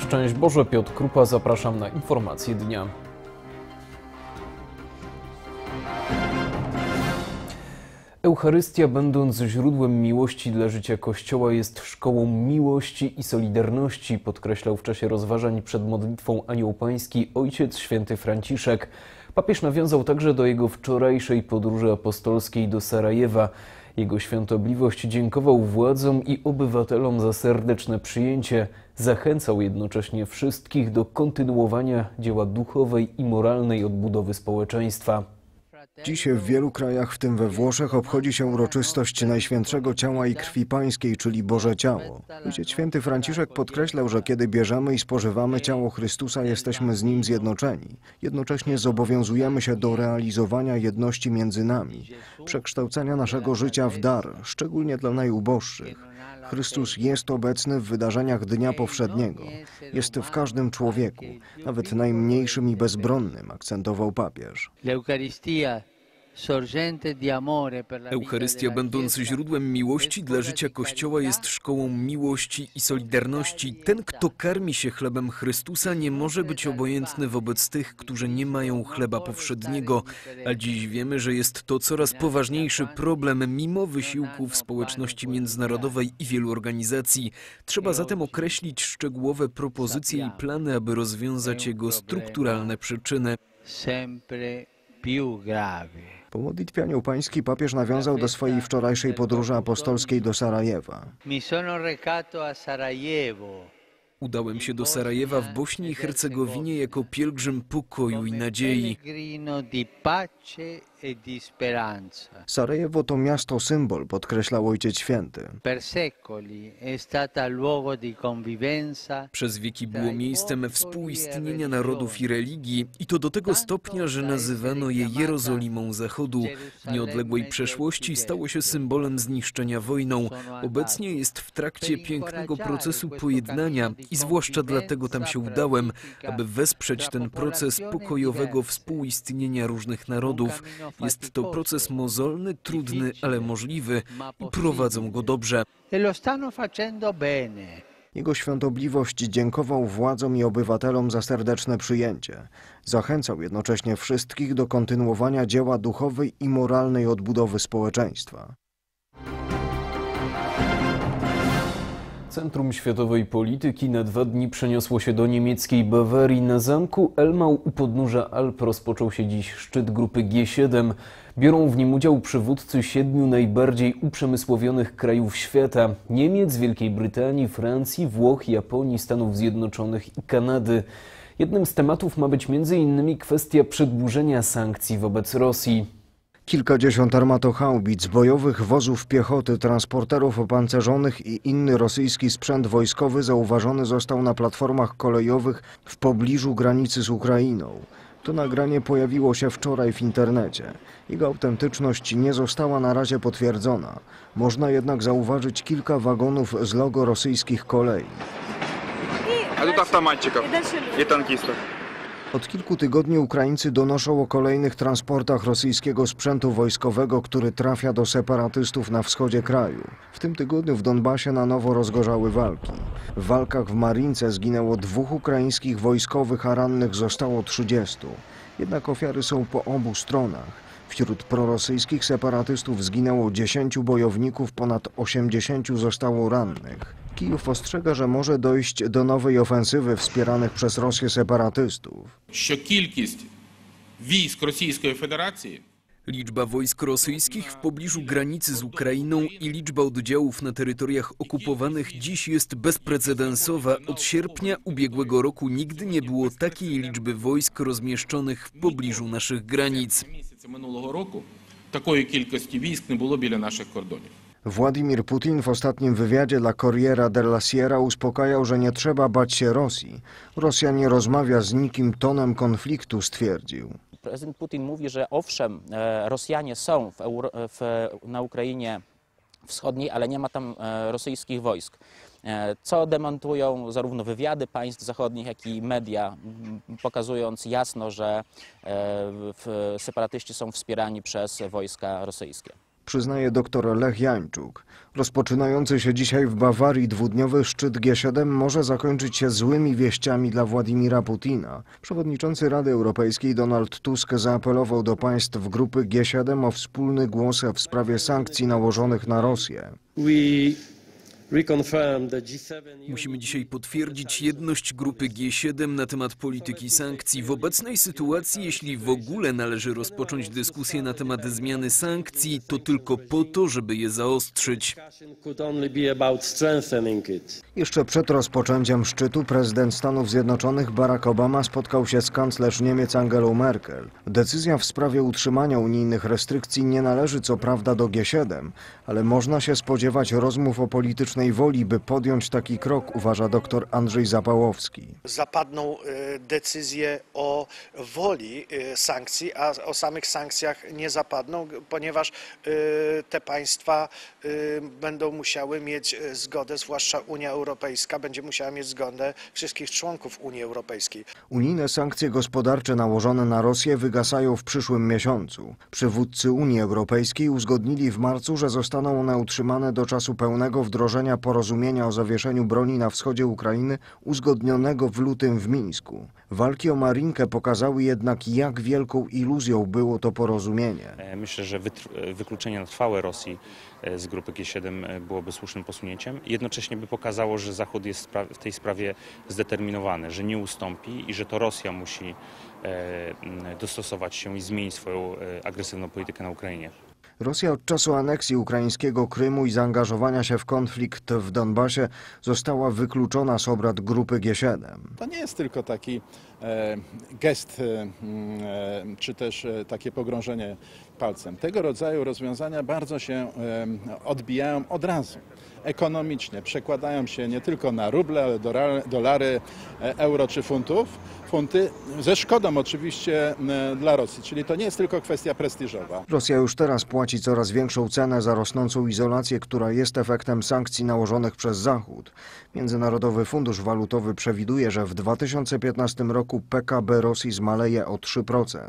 Szczęść Boże, Piotr Krupa, zapraszam na informacje dnia. Eucharystia, będąc źródłem miłości dla życia Kościoła, jest szkołą miłości i solidarności, podkreślał w czasie rozważań przed modlitwą Anioł Pański ojciec święty Franciszek. Papież nawiązał także do jego wczorajszej podróży apostolskiej do Sarajewa. Jego świątobliwość dziękował władzom i obywatelom za serdeczne przyjęcie. Zachęcał jednocześnie wszystkich do kontynuowania dzieła duchowej i moralnej odbudowy społeczeństwa. Dziś w wielu krajach, w tym we Włoszech, obchodzi się uroczystość Najświętszego Ciała i Krwi Pańskiej, czyli Boże Ciało. Ojciec święty Franciszek podkreślał, że kiedy bierzemy i spożywamy ciało Chrystusa, jesteśmy z Nim zjednoczeni. Jednocześnie zobowiązujemy się do realizowania jedności między nami, przekształcania naszego życia w dar, szczególnie dla najuboższych. Chrystus jest obecny w wydarzeniach Dnia Powszedniego. Jest w każdym człowieku, nawet najmniejszym i bezbronnym, akcentował papież. Eucharystia, będąc źródłem miłości dla życia Kościoła, jest szkołą miłości i solidarności. Ten, kto karmi się chlebem Chrystusa, nie może być obojętny wobec tych, którzy nie mają chleba powszedniego. A dziś wiemy, że jest to coraz poważniejszy problem, mimo wysiłków społeczności międzynarodowej i wielu organizacji. Trzeba zatem określić szczegółowe propozycje i plany, aby rozwiązać jego strukturalne przyczyny. Po modlitwie Anioł Pański papież nawiązał do swojej wczorajszej podróży apostolskiej do Sarajewa. Udałem się do Sarajewa w Bośni i Hercegowinie jako pielgrzym pokoju i nadziei. Sarajewo to miasto symbol, podkreślał Ojciec Święty. Przez wieki było miejscem współistnienia narodów i religii i to do tego stopnia, że nazywano je Jerozolimą Zachodu. W nieodległej przeszłości stało się symbolem zniszczenia wojną. Obecnie jest w trakcie pięknego procesu pojednania i zwłaszcza dlatego tam się udałem, aby wesprzeć ten proces pokojowego współistnienia różnych narodów. Jest to proces mozolny, trudny, ale możliwy i prowadzą go dobrze. Jego świątobliwość dziękował władzom i obywatelom za serdeczne przyjęcie. Zachęcał jednocześnie wszystkich do kontynuowania dzieła duchowej i moralnej odbudowy społeczeństwa. Centrum światowej polityki na 2 dni przeniosło się do niemieckiej Bawarii. Na zamku Elmau u podnóża Alp rozpoczął się dziś szczyt grupy G7. Biorą w nim udział przywódcy 7 najbardziej uprzemysłowionych krajów świata: Niemiec, Wielkiej Brytanii, Francji, Włoch, Japonii, Stanów Zjednoczonych i Kanady. Jednym z tematów ma być m.in. kwestia przedłużenia sankcji wobec Rosji. Kilkadziesiąt armatochaubic, bojowych wozów piechoty, transporterów opancerzonych i inny rosyjski sprzęt wojskowy zauważony został na platformach kolejowych w pobliżu granicy z Ukrainą. To nagranie pojawiło się wczoraj w internecie. Jego autentyczność nie została na razie potwierdzona. Można jednak zauważyć kilka wagonów z logo rosyjskich kolei. A tu automatчиков i tankistów. Od kilku tygodni Ukraińcy donoszą o kolejnych transportach rosyjskiego sprzętu wojskowego, który trafia do separatystów na wschodzie kraju. W tym tygodniu w Donbasie na nowo rozgorzały walki. W walkach w Marince zginęło 2 ukraińskich wojskowych, a rannych zostało 30. Jednak ofiary są po obu stronach. Wśród prorosyjskich separatystów zginęło 10 bojowników, ponad 80 zostało rannych. Kijów ostrzega, że może dojść do nowej ofensywy wspieranych przez Rosję separatystów. Liczba wojsk rosyjskich w pobliżu granicy z Ukrainą i liczba oddziałów na terytoriach okupowanych dziś jest bezprecedensowa. Od sierpnia ubiegłego roku nigdy nie było takiej liczby wojsk rozmieszczonych w pobliżu naszych granic. Władimir Putin w ostatnim wywiadzie dla Corriere della Sera uspokajał, że nie trzeba bać się Rosji. Rosja nie rozmawia z nikim tonem konfliktu, stwierdził. Prezydent Putin mówi, że owszem, Rosjanie są na Ukrainie Wschodniej, ale nie ma tam rosyjskich wojsk. Co demontują zarówno wywiady państw zachodnich, jak i media, pokazując jasno, że separatyści są wspierani przez wojska rosyjskie. przyznaje dr Lech Jańczuk. Rozpoczynający się dzisiaj w Bawarii dwudniowy szczyt G7 może zakończyć się złymi wieściami dla Władimira Putina. Przewodniczący Rady Europejskiej Donald Tusk zaapelował do państw grupy G7 o wspólny głos w sprawie sankcji nałożonych na Rosję. Musimy dzisiaj potwierdzić jedność grupy G7 na temat polityki sankcji. W obecnej sytuacji, jeśli w ogóle należy rozpocząć dyskusję na temat zmiany sankcji, to tylko po to, żeby je zaostrzyć. Jeszcze przed rozpoczęciem szczytu prezydent Stanów Zjednoczonych Barack Obama spotkał się z kanclerz Niemiec Angelą Merkel. Decyzja w sprawie utrzymania unijnych restrykcji nie należy co prawda do G7, ale można się spodziewać rozmów o politycznej woli, by podjąć taki krok, uważa dr Andrzej Zapałowski. Zapadną decyzje o woli sankcji, a o samych sankcjach nie zapadną, ponieważ te państwa będą musiały mieć zgodę, zwłaszcza Unia Europejska będzie musiała mieć zgodę wszystkich członków Unii Europejskiej. Unijne sankcje gospodarcze nałożone na Rosję wygasają w przyszłym miesiącu. Przywódcy Unii Europejskiej uzgodnili w marcu, że zostaną one utrzymane do czasu pełnego wdrożenia porozumienia o zawieszeniu broni na wschodzie Ukrainy uzgodnionego w lutym w Mińsku. Walki o Marinkę pokazały jednak, jak wielką iluzją było to porozumienie. Myślę, że wykluczenie na trwałe Rosji z grupy G7 byłoby słusznym posunięciem. Jednocześnie by pokazało, że Zachód jest w tej sprawie zdeterminowany, że nie ustąpi i że to Rosja musi dostosować się i zmienić swoją agresywną politykę na Ukrainie. Rosja od czasu aneksji ukraińskiego Krymu i zaangażowania się w konflikt w Donbasie została wykluczona z obrad grupy G7. To nie jest tylko taki gest, czy też takie pogrążenie palcem. Tego rodzaju rozwiązania bardzo się odbijają od razu. Ekonomicznie przekładają się nie tylko na ruble, ale dolary, euro czy funty, ze szkodą oczywiście dla Rosji, czyli to nie jest tylko kwestia prestiżowa. Rosja już teraz płaci coraz większą cenę za rosnącą izolację, która jest efektem sankcji nałożonych przez Zachód. Międzynarodowy Fundusz Walutowy przewiduje, że w 2015 roku PKB Rosji zmaleje o 3%.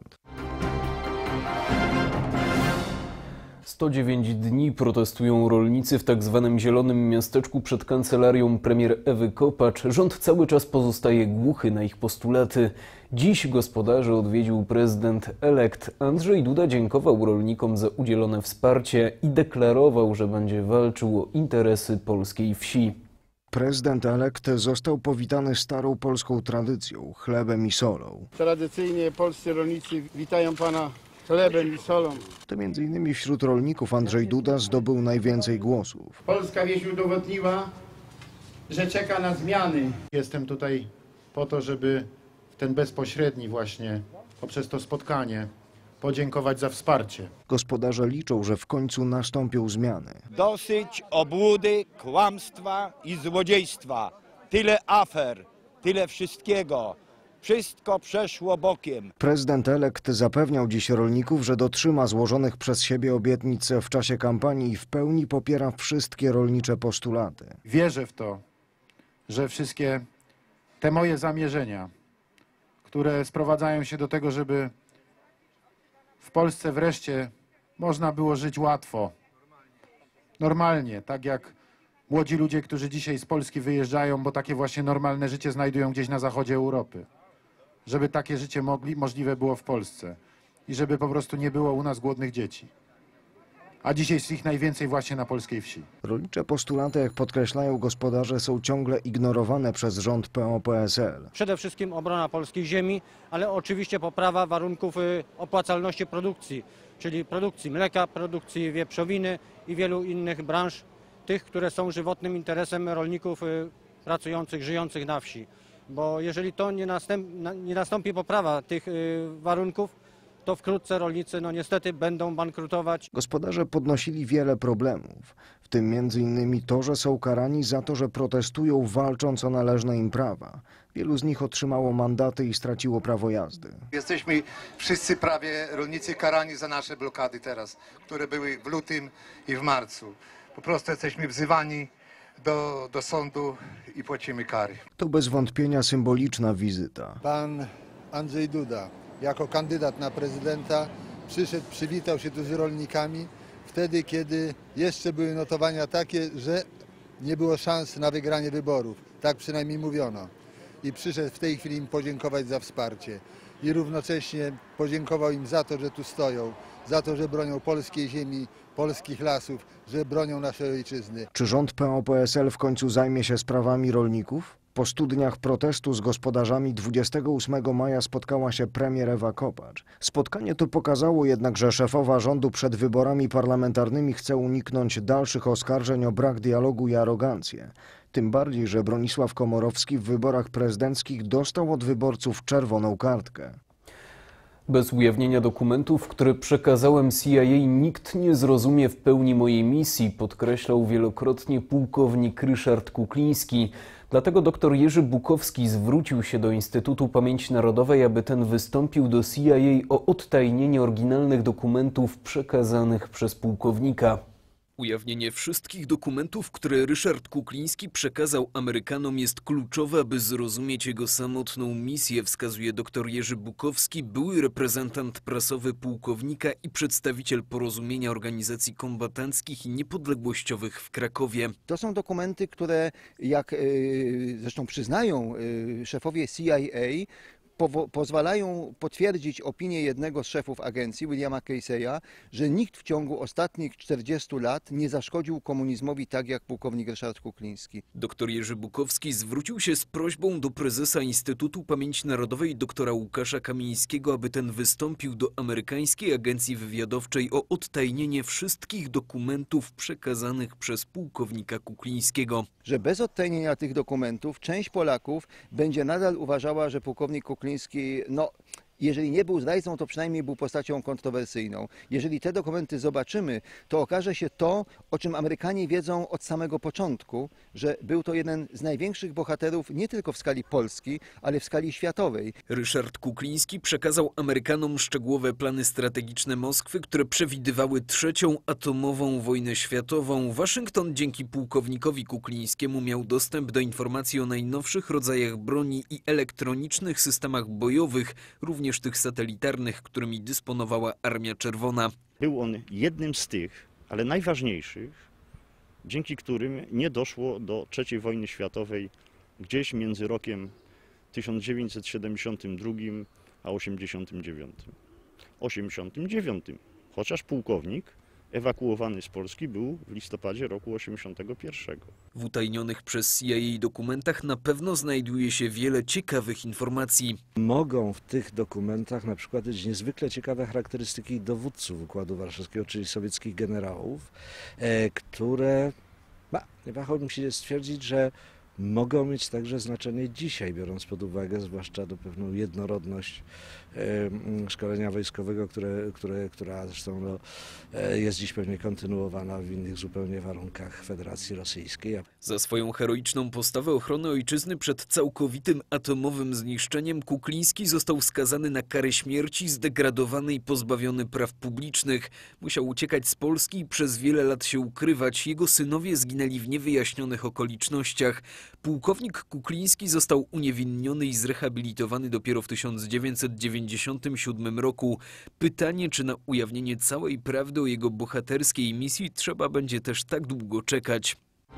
109 dni protestują rolnicy w tak zwanym Zielonym Miasteczku przed kancelarią premier Ewy Kopacz. Rząd cały czas pozostaje głuchy na ich postulaty. Dziś gospodarzy odwiedził prezydent-elekt. Andrzej Duda dziękował rolnikom za udzielone wsparcie i deklarował, że będzie walczył o interesy polskiej wsi. Prezydent-elekt został powitany starą polską tradycją, chlebem i solą. Tradycyjnie polscy rolnicy witają pana chlebem i solą. To m.in. wśród rolników Andrzej Duda zdobył najwięcej głosów. Polska wieś udowodniła, że czeka na zmiany. Jestem tutaj po to, żeby w ten bezpośredni właśnie, poprzez to spotkanie, podziękować za wsparcie. Gospodarze liczą, że w końcu nastąpią zmiany. Dosyć obłudy, kłamstwa i złodziejstwa. Tyle afer, tyle wszystkiego. Wszystko przeszło bokiem. Prezydent-elekt zapewniał dziś rolników, że dotrzyma złożonych przez siebie obietnic w czasie kampanii i w pełni popiera wszystkie rolnicze postulaty. Wierzę w to, że wszystkie te moje zamierzenia, które sprowadzają się do tego, żeby w Polsce wreszcie można było żyć łatwo, normalnie, tak jak młodzi ludzie, którzy dzisiaj z Polski wyjeżdżają, bo takie właśnie normalne życie znajdują gdzieś na zachodzie Europy. Żeby takie życie możliwe było w Polsce i żeby po prostu nie było u nas głodnych dzieci. A dzisiaj jest ich najwięcej właśnie na polskiej wsi. Rolnicze postulaty, jak podkreślają gospodarze, są ciągle ignorowane przez rząd PO-PSL. Przede wszystkim obrona polskiej ziemi, ale oczywiście poprawa warunków opłacalności produkcji, czyli produkcji mleka, produkcji wieprzowiny i wielu innych branż, tych, które są żywotnym interesem rolników pracujących, żyjących na wsi. Bo jeżeli to nie nastąpi poprawa tych warunków, to wkrótce rolnicy niestety będą bankrutować. Gospodarze podnosili wiele problemów, w tym m.in. to, że są karani za to, że protestują, walcząc o należne im prawa. Wielu z nich otrzymało mandaty i straciło prawo jazdy. Jesteśmy wszyscy prawie rolnicy karani za nasze blokady teraz, które były w lutym i w marcu. Po prostu jesteśmy wzywani do sądu i płacimy kary. To bez wątpienia symboliczna wizyta. Pan Andrzej Duda jako kandydat na prezydenta przyszedł, przywitał się tu z rolnikami, wtedy, kiedy jeszcze były notowania takie, że nie było szans na wygranie wyborów. Tak przynajmniej mówiono. I przyszedł w tej chwili im podziękować za wsparcie. I równocześnie podziękował im za to, że tu stoją, za to, że bronią polskiej ziemi, polskich lasów, że bronią naszej ojczyzny. Czy rząd PO-PSL w końcu zajmie się sprawami rolników? Po 100 dniach protestu z gospodarzami 28 maja spotkała się premier Ewa Kopacz. Spotkanie to pokazało jednak, że szefowa rządu przed wyborami parlamentarnymi chce uniknąć dalszych oskarżeń o brak dialogu i arogancję. Tym bardziej, że Bronisław Komorowski w wyborach prezydenckich dostał od wyborców czerwoną kartkę. Bez ujawnienia dokumentów, które przekazałem CIA, nikt nie zrozumie w pełni mojej misji, podkreślał wielokrotnie pułkownik Ryszard Kukliński. Dlatego dr Jerzy Bukowski zwrócił się do Instytutu Pamięci Narodowej, aby ten wystąpił do CIA o odtajnienie oryginalnych dokumentów przekazanych przez pułkownika. Ujawnienie wszystkich dokumentów, które Ryszard Kukliński przekazał Amerykanom, jest kluczowe, aby zrozumieć jego samotną misję, wskazuje dr Jerzy Bukowski, były reprezentant prasowy pułkownika i przedstawiciel Porozumienia Organizacji Kombatanckich i Niepodległościowych w Krakowie. To są dokumenty, które, jak zresztą przyznają szefowie CIA, pozwalają potwierdzić opinię jednego z szefów agencji, Williama Casey'a, że nikt w ciągu ostatnich 40 lat nie zaszkodził komunizmowi tak jak pułkownik Ryszard Kukliński. Dr Jerzy Bukowski zwrócił się z prośbą do prezesa Instytutu Pamięci Narodowej doktora Łukasza Kamińskiego, aby ten wystąpił do amerykańskiej agencji wywiadowczej o odtajnienie wszystkich dokumentów przekazanych przez pułkownika Kuklińskiego. Że bez odtajnienia tych dokumentów część Polaków będzie nadal uważała, że pułkownik Kukliński, jeżeli nie był zdrajcą, to przynajmniej był postacią kontrowersyjną. Jeżeli te dokumenty zobaczymy, to okaże się to, o czym Amerykanie wiedzą od samego początku, że był to jeden z największych bohaterów nie tylko w skali Polski, ale w skali światowej. Ryszard Kukliński przekazał Amerykanom szczegółowe plany strategiczne Moskwy, które przewidywały trzecią atomową wojnę światową. Waszyngton dzięki pułkownikowi Kuklińskiemu miał dostęp do informacji o najnowszych rodzajach broni i elektronicznych systemach bojowych, również tych satelitarnych, którymi dysponowała Armia Czerwona. Był on jednym z tych, ale najważniejszych, dzięki którym nie doszło do III wojny światowej gdzieś między rokiem 1972 a 1989. 1989, chociaż pułkownik ewakuowany z Polski był w listopadzie roku 1981. W utajnionych przez CIA dokumentach na pewno znajduje się wiele ciekawych informacji. Mogą w tych dokumentach na przykład być niezwykle ciekawe charakterystyki dowódców Układu Warszawskiego, czyli sowieckich generałów, które, nie wahałbym się stwierdzić, że mogą mieć także znaczenie dzisiaj, biorąc pod uwagę zwłaszcza pewną jednorodność szkolenia wojskowego, która zresztą jest dziś pewnie kontynuowana w innych zupełnie warunkach Federacji Rosyjskiej. Za swoją heroiczną postawę ochrony ojczyzny przed całkowitym atomowym zniszczeniem Kukliński został skazany na karę śmierci, zdegradowany i pozbawiony praw publicznych. Musiał uciekać z Polski i przez wiele lat się ukrywać. Jego synowie zginęli w niewyjaśnionych okolicznościach. Pułkownik Kukliński został uniewinniony i zrehabilitowany dopiero w 1997 roku. Pytanie, czy na ujawnienie całej prawdy o jego bohaterskiej misji trzeba będzie też tak długo czekać.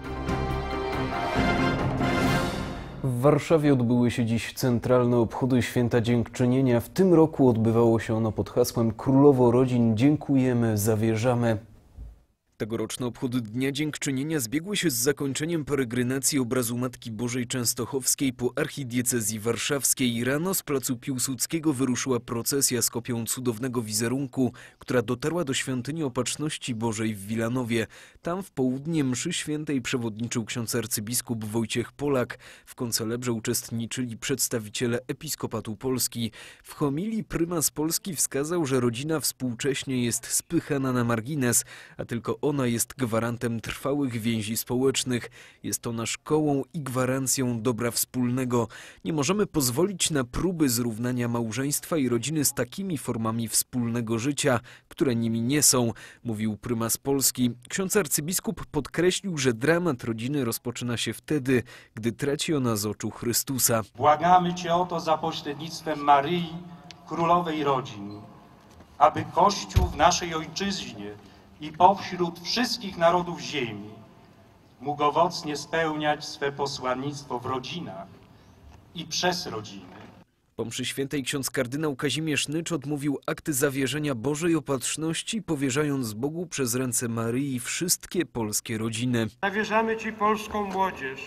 W Warszawie odbyły się dziś centralne obchody Święta Dziękczynienia. W tym roku odbywało się ono pod hasłem Królowo Rodzin dziękujemy, zawierzamy. Tegoroczne obchody Dnia Dziękczynienia zbiegły się z zakończeniem peregrinacji obrazu Matki Bożej Częstochowskiej po archidiecezji warszawskiej. Rano z placu Piłsudskiego wyruszyła procesja z kopią cudownego wizerunku, która dotarła do Świątyni Opatrzności Bożej w Wilanowie. Tam w południe mszy świętej przewodniczył ksiądz arcybiskup Wojciech Polak. W koncelebrze uczestniczyli przedstawiciele Episkopatu Polski. W homilii prymas Polski wskazał, że rodzina współcześnie jest spychana na margines, a tylko ona jest gwarantem trwałych więzi społecznych. Jest ona szkołą i gwarancją dobra wspólnego. Nie możemy pozwolić na próby zrównania małżeństwa i rodziny z takimi formami wspólnego życia, które nimi nie są, mówił prymas Polski. Ksiądz arcybiskup podkreślił, że dramat rodziny rozpoczyna się wtedy, gdy traci ona z oczu Chrystusa. Błagamy Cię o to za pośrednictwem Maryi, Królowej Rodzin, aby Kościół w naszej ojczyźnie i pośród wszystkich narodów ziemi mógł owocnie spełniać swe posłannictwo w rodzinach i przez rodziny. Po mszy świętej ksiądz kardynał Kazimierz Nycz odmówił akty zawierzenia Bożej Opatrzności, powierzając Bogu przez ręce Maryi wszystkie polskie rodziny. Zawierzamy Ci polską młodzież,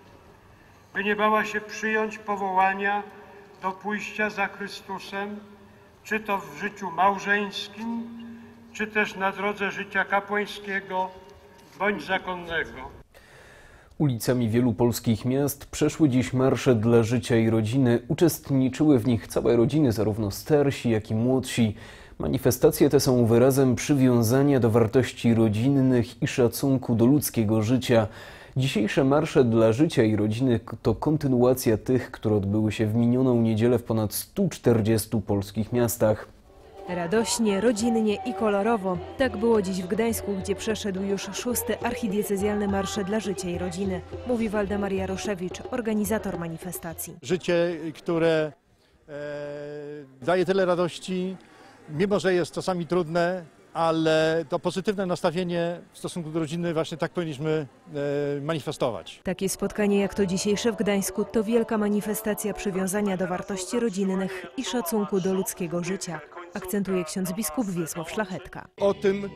by nie bała się przyjąć powołania do pójścia za Chrystusem, czy to w życiu małżeńskim, czy też na drodze życia kapłańskiego bądź zakonnego. Ulicami wielu polskich miast przeszły dziś marsze dla życia i rodziny. Uczestniczyły w nich całe rodziny, zarówno starsi, jak i młodsi. Manifestacje te są wyrazem przywiązania do wartości rodzinnych i szacunku do ludzkiego życia. Dzisiejsze marsze dla życia i rodziny to kontynuacja tych, które odbyły się w minioną niedzielę w ponad 140 polskich miastach. Radośnie, rodzinnie i kolorowo. Tak było dziś w Gdańsku, gdzie przeszedł już 6. archidiecezjalny marsz dla życia i rodziny, mówi Waldemar Jaroszewicz, organizator manifestacji. Życie, które daje tyle radości, mimo że jest czasami trudne, ale to pozytywne nastawienie w stosunku do rodziny właśnie tak powinniśmy manifestować. Takie spotkanie jak to dzisiejsze w Gdańsku to wielka manifestacja przywiązania do wartości rodzinnych i szacunku do ludzkiego życia, akcentuje ksiądz biskup Wiesław Szlachetka. O tym,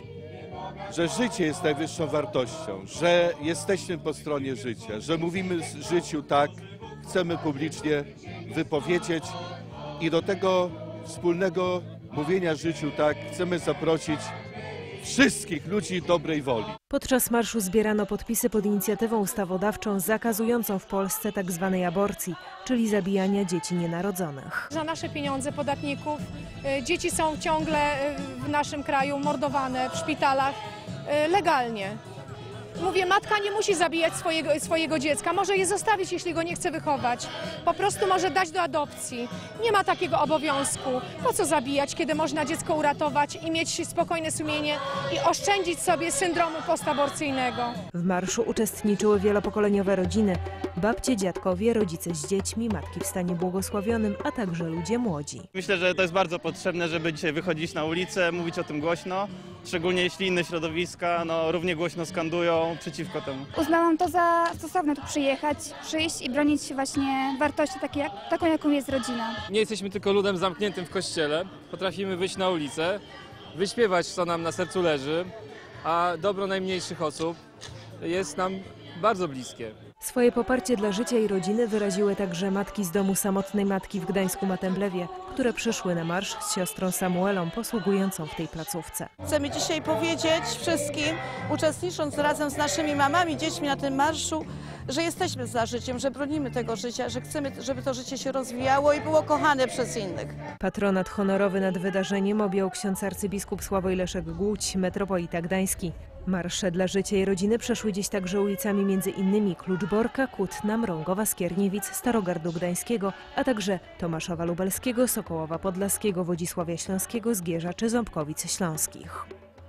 że życie jest najwyższą wartością, że jesteśmy po stronie życia, że mówimy życiu tak, chcemy publicznie wypowiedzieć i do tego wspólnego mówienia życiu tak chcemy zaprosić wszystkich ludzi dobrej woli. Podczas marszu zbierano podpisy pod inicjatywą ustawodawczą zakazującą w Polsce tzw. aborcji, czyli zabijania dzieci nienarodzonych. Za nasze pieniądze podatników dzieci są ciągle w naszym kraju mordowane w szpitalach legalnie. Mówię, matka nie musi zabijać swojego dziecka, może je zostawić, jeśli go nie chce wychować. Po prostu może dać do adopcji. Nie ma takiego obowiązku. Po co zabijać, kiedy można dziecko uratować i mieć spokojne sumienie i oszczędzić sobie syndromu postaborcyjnego. W marszu uczestniczyły wielopokoleniowe rodziny. Babcie, dziadkowie, rodzice z dziećmi, matki w stanie błogosławionym, a także ludzie młodzi. Myślę, że to jest bardzo potrzebne, żeby dzisiaj wychodzić na ulicę, mówić o tym głośno. Szczególnie jeśli inne środowiska równie głośno skandują przeciwko temu. Uznałam to za stosowne tu przyjść i bronić właśnie wartości taką, jaką jest rodzina. Nie jesteśmy tylko ludem zamkniętym w kościele, potrafimy wyjść na ulicę, wyśpiewać, co nam na sercu leży, a dobro najmniejszych osób jest nam bardzo bliskie. Swoje poparcie dla życia i rodziny wyraziły także matki z domu samotnej matki w Gdańsku-Matemblewie, które przyszły na marsz z siostrą Samuelą posługującą w tej placówce. Chcemy dzisiaj powiedzieć wszystkim, uczestnicząc razem z naszymi mamami, dziećmi na tym marszu, że jesteśmy za życiem, że bronimy tego życia, że chcemy, żeby to życie się rozwijało i było kochane przez innych. Patronat honorowy nad wydarzeniem objął ksiądz arcybiskup Sławoj Leszek Głódź, metropolita gdański. Marsze dla życia i rodziny przeszły dziś także ulicami między innymi Kluczborka, Kutna, Mrągowa, Skierniewic, Starogardu Gdańskiego, a także Tomaszowa Lubelskiego, Sokołowa Podlaskiego, Wodzisławia Śląskiego, Zgierza czy Ząbkowic Śląskich.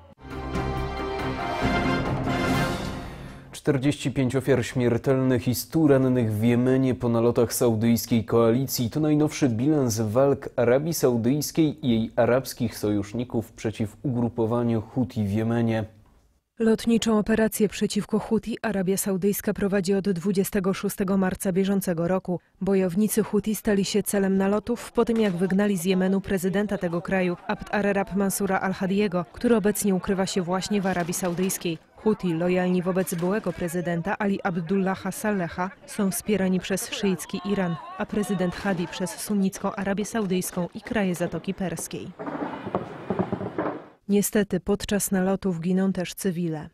45 ofiar śmiertelnych i 100 rannych w Jemenie po nalotach saudyjskiej koalicji. To najnowszy bilans walk Arabii Saudyjskiej i jej arabskich sojuszników przeciw ugrupowaniu Huti w Jemenie. Lotniczą operację przeciwko Huti Arabia Saudyjska prowadzi od 26 marca bieżącego roku. Bojownicy Huti stali się celem nalotów po tym, jak wygnali z Jemenu prezydenta tego kraju, Abd ar-Rab Mansura al-Hadiego, który obecnie ukrywa się właśnie w Arabii Saudyjskiej. Huti, lojalni wobec byłego prezydenta Ali Abdullaha Saleha, są wspierani przez szyicki Iran, a prezydent Hadi przez sunnicką Arabię Saudyjską i kraje Zatoki Perskiej. Niestety podczas nalotów giną też cywile.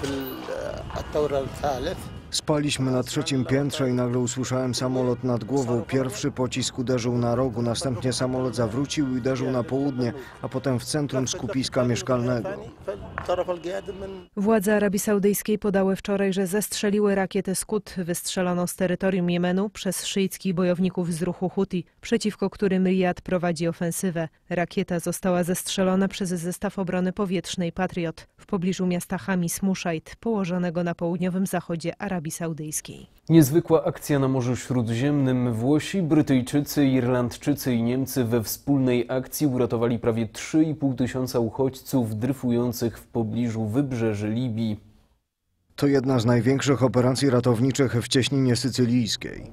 Spaliśmy na 3. piętrze i nagle usłyszałem samolot nad głową. Pierwszy pocisk uderzył na rogu, następnie samolot zawrócił i uderzył na południe, a potem w centrum skupiska mieszkalnego. Władze Arabii Saudyjskiej podały wczoraj, że zestrzeliły rakietę Scud wystrzeloną z terytorium Jemenu przez szyickich bojowników z ruchu Huti, przeciwko którym Riyad prowadzi ofensywę. Rakieta została zestrzelona przez zestaw obrony powietrznej Patriot w pobliżu miasta Hamis Muszaid, położonego na południowym zachodzie Arabii Arabii Saudyjskiej. Niezwykła akcja na Morzu Śródziemnym. Włosi, Brytyjczycy, Irlandczycy i Niemcy we wspólnej akcji uratowali prawie 3,5 tysiąca uchodźców dryfujących w pobliżu wybrzeży Libii. To jedna z największych operacji ratowniczych w cieśninie sycylijskiej.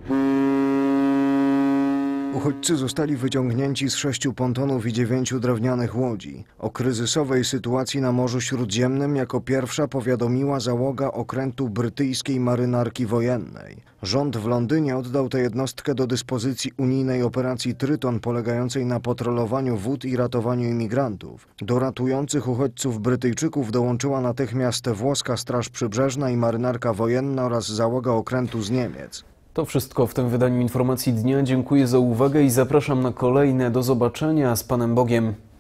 Uchodźcy zostali wyciągnięci z 6 pontonów i 9 drewnianych łodzi. O kryzysowej sytuacji na Morzu Śródziemnym jako pierwsza powiadomiła załoga okrętu brytyjskiej marynarki wojennej. Rząd w Londynie oddał tę jednostkę do dyspozycji unijnej operacji Tryton polegającej na patrolowaniu wód i ratowaniu imigrantów. Do ratujących uchodźców Brytyjczyków dołączyła natychmiast włoska Straż Przybrzeżna i marynarka wojenna oraz załoga okrętu z Niemiec. To wszystko w tym wydaniu Informacji Dnia. Dziękuję za uwagę i zapraszam na kolejne. Do zobaczenia. Z Panem Bogiem.